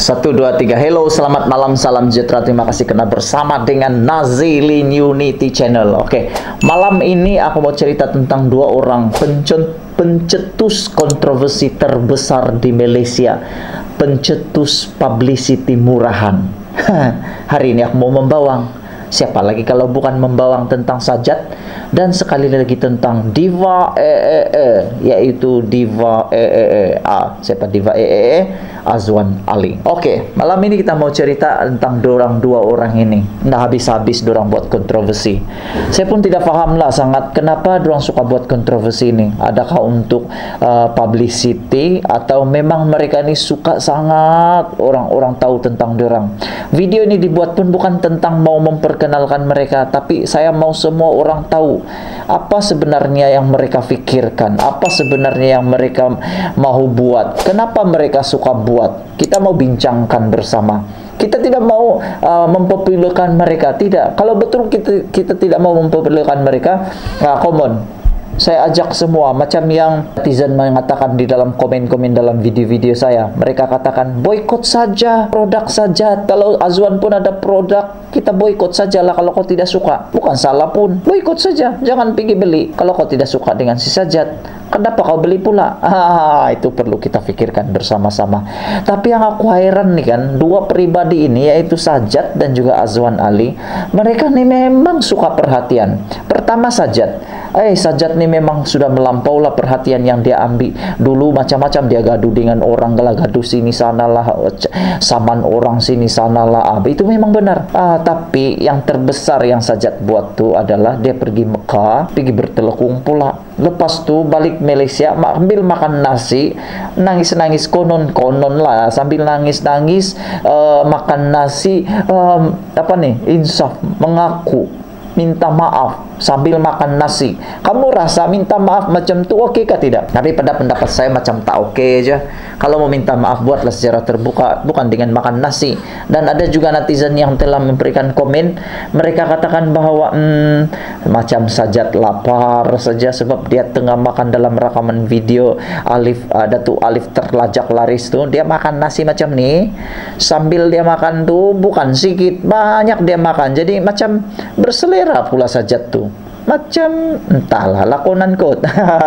Satu, dua, tiga. Hello, selamat malam, salam sejahtera. Terima kasih karena bersama dengan Nazilin Unity Channel. Oke, malam ini aku mau cerita tentang dua orang pencetus kontroversi terbesar di Malaysia, pencetus publicity murahan. Hari ini aku mau membawang. Siapa lagi kalau bukan membawang tentang Sajat, dan sekali lagi tentang Diva yaitu Diva siapa Diva Azwan Ali. Oke, malam ini kita mau cerita tentang dua orang ini. Nah, habis-habis dorang buat kontroversi. Saya pun tidak paham lah sangat kenapa dorang suka buat kontroversi ini. Adakah untuk publicity atau memang mereka ini suka sangat orang-orang tahu tentang dorang. Video ini dibuat pun bukan tentang mau memperkenalkan mereka, tapi saya mau semua orang tahu apa sebenarnya yang mereka pikirkan, apa sebenarnya yang mereka mau buat, kenapa mereka suka buat. Kita mau bincangkan bersama. Kita tidak mau mempopulerkan mereka, tidak. Kalau betul kita tidak mau mempopulerkan mereka, common. Saya ajak semua, macam yang netizen mengatakan di dalam komen-komen dalam video-video saya. Mereka katakan, boykot saja produk Sajat. Kalau Azwan pun ada produk, kita boykot sajalah kalau kau tidak suka. Bukan salah pun, boykot saja. Jangan pergi beli. Kalau kau tidak suka dengan si Sajat, kenapa kau beli pula? Itu perlu kita pikirkan bersama-sama. Tapi yang aku heran nih kan, dua pribadi ini, yaitu Sajat dan juga Azwan Ali, mereka nih memang suka perhatian. Pertama Sajat. Sajat ni memang sudah melampaulah perhatian yang dia ambil. Dulu macam-macam dia gaduh dengan orang, gaduh sini sanalah, saman orang sini sanalah. Itu memang benar. Tapi yang terbesar yang Sajat buat tu adalah dia pergi Mekah, pergi bertelekung pula. Lepas tu balik Malaysia, ambil makan nasi, nangis-nangis konon-konon lah, sambil nangis-nangis makan nasi, insaf, mengaku minta maaf sambil makan nasi. Kamu rasa minta maaf macam tu okey kah tidak? Tapi pada pendapat saya macam tak okey aja. Kalau mau minta maaf, buatlah secara terbuka, bukan dengan makan nasi. Dan ada juga netizen yang telah memberikan komen, mereka katakan bahawa macam Sajat lapar saja sebab dia tengah makan dalam rakaman video Datuk Alif terlajak laris tu. Dia makan nasi macam ni, sambil dia makan tu bukan sikit, banyak dia makan. Jadi macam berselera pula Sajat tu. Macam entahlah lakonan kot.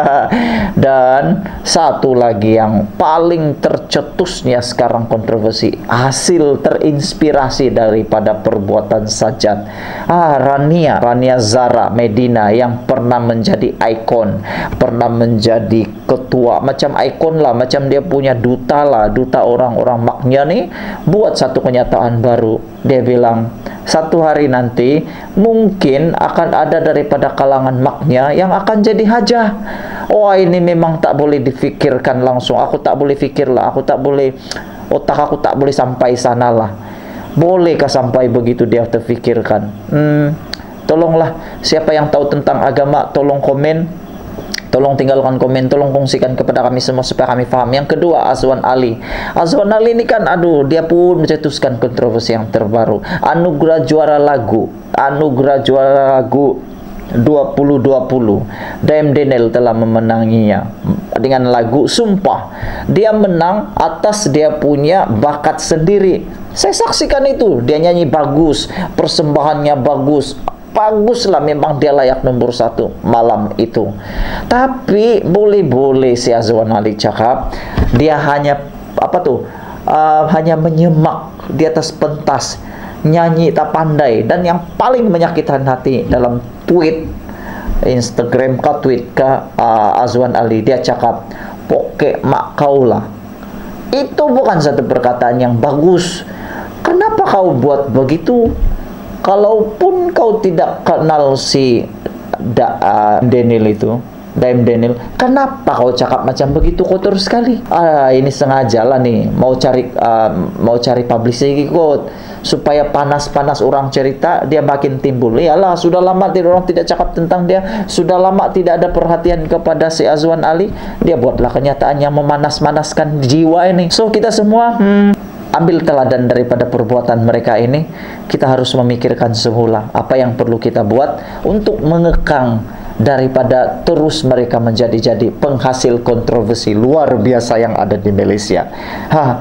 Dan satu lagi yang paling tercetusnya sekarang kontroversi, hasil terinspirasi daripada perbuatan Sajat, Rania Zara Medina, yang pernah menjadi ikon, pernah menjadi ketua, macam ikon lah, macam dia punya duta lah, duta orang-orang maknya ni, buat satu kenyataan baru. Dia bilang satu hari nanti mungkin akan ada daripada kalangan maknya yang akan jadi hajah. Ini memang tak boleh difikirkan langsung. Aku tak boleh fikirlah, aku tak boleh, otak aku tak boleh sampai sana lah. Bolehkah sampai begitu dia terfikirkan? Tolonglah, siapa yang tahu tentang agama, tolong komen. Tolong tinggalkan komen, tolong kongsikan kepada kami semua supaya kami faham. Yang kedua, Azwan Ali. Azwan Ali ini kan, dia pun mencetuskan kontroversi yang terbaru. Anugerah juara lagu 2020. Dame Daniel telah memenanginya dengan lagu Sumpah. Dia menang atas dia punya bakat sendiri. Saya saksikan itu. Dia nyanyi bagus, persembahannya bagus. Baguslah, memang dia layak nomor 1 malam itu. Tapi boleh-boleh si Azwan Ali cakap dia hanya hanya menyemak di atas pentas, nyanyi tak pandai. Dan yang paling menyakitkan hati dalam tweet Instagram ke tweet ke Azwan Ali, dia cakap poke mak kau lah. Itu bukan satu perkataan yang bagus. Kenapa kau buat begitu? Kalaupun kau tidak kenal si Daniel itu, Dame Daniel, kenapa kau cakap macam begitu, kotor sekali? Ini sengaja lah nih, mau cari publicity kot, supaya panas-panas orang cerita, dia makin timbul. Iyalah, sudah lama orang tidak cakap tentang dia, sudah lama tidak ada perhatian kepada si Azwan Ali, dia buatlah kenyataan yang memanas-manaskan jiwa ini. So kita semua ambil teladan daripada perbuatan mereka ini. Kita harus memikirkan semula apa yang perlu kita buat untuk mengekang daripada terus mereka menjadi penghasil kontroversi luar biasa yang ada di Malaysia.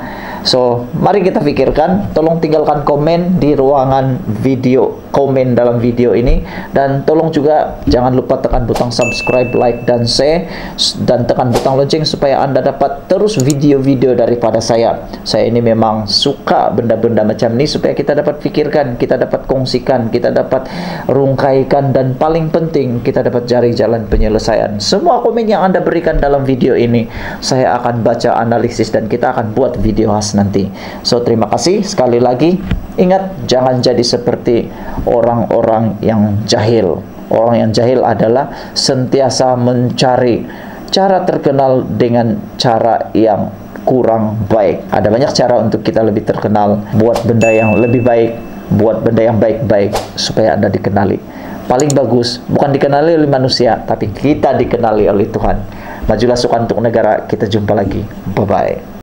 So, mari kita pikirkan. Tolong tinggalkan komen di ruangan video, komen dalam video ini, dan tolong juga jangan lupa tekan butang subscribe, like, dan share, dan tekan butang lonceng supaya Anda dapat terus video-video daripada saya. Saya ini memang suka benda-benda macam ini supaya kita dapat pikirkan, kita dapat kongsikan, kita dapat rungkaikan, dan paling penting kita dapat cari jalan penyelesaian. Semua komen yang Anda berikan dalam video ini saya akan baca, analisis, dan kita akan buat video khas nanti. So, terima kasih sekali lagi. Ingat, jangan jadi seperti orang-orang yang jahil. Orang yang jahil adalah sentiasa mencari cara terkenal dengan cara yang kurang baik. Ada banyak cara untuk kita lebih terkenal. Buat benda yang lebih baik, buat benda yang baik-baik supaya Anda dikenali. Paling bagus bukan dikenali oleh manusia, tapi kita dikenali oleh Tuhan. Majulah sukan untuk negara. Kita jumpa lagi. Bye-bye.